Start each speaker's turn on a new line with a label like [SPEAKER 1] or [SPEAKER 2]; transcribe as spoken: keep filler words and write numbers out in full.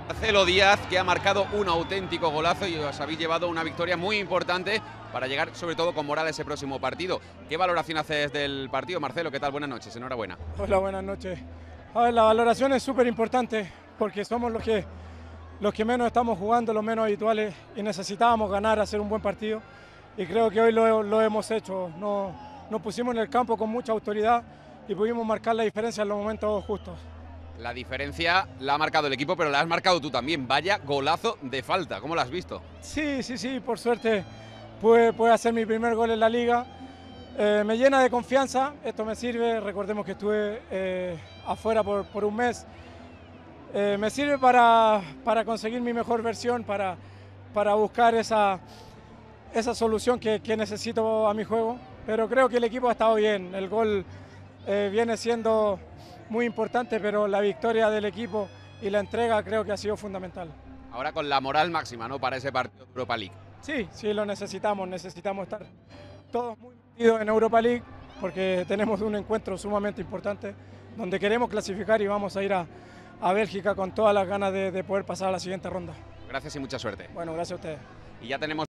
[SPEAKER 1] Marcelo Díaz, que ha marcado un auténtico golazo y os habéis llevado una victoria muy importante para llegar sobre todo con moral a ese próximo partido. ¿Qué valoración haces del partido, Marcelo? ¿Qué tal? Buenas noches, enhorabuena.
[SPEAKER 2] Hola, buenas noches. A ver, la valoración es súper importante porque somos los que, los que menos estamos jugando, los menos habituales y necesitábamos ganar, hacer un buen partido y creo que hoy lo, lo hemos hecho. No, nos pusimos en el campo con mucha autoridad y pudimos marcar la diferencia en los momentos justos.
[SPEAKER 1] La diferencia la ha marcado el equipo, pero la has marcado tú también. Vaya golazo de falta, ¿cómo lo has visto?
[SPEAKER 2] Sí, sí, sí, por suerte pude, pude hacer mi primer gol en la liga. Eh, me llena de confianza, esto me sirve, recordemos que estuve eh, afuera por, por un mes. Eh, me sirve para, para conseguir mi mejor versión, para, para buscar esa, esa solución que, que necesito a mi juego. Pero creo que el equipo ha estado bien, el gol eh, viene siendo muy importante, pero la victoria del equipo y la entrega creo que ha sido fundamental.
[SPEAKER 1] Ahora con la moral máxima, ¿no?, para ese partido de Europa League.
[SPEAKER 2] Sí, sí, lo necesitamos, necesitamos estar todos muy metidos en Europa League porque tenemos un encuentro sumamente importante donde queremos clasificar y vamos a ir a, a Bélgica con todas las ganas de, de poder pasar a la siguiente ronda.
[SPEAKER 1] Gracias y mucha suerte.
[SPEAKER 2] Bueno, gracias a ustedes.
[SPEAKER 1] Y ya tenemos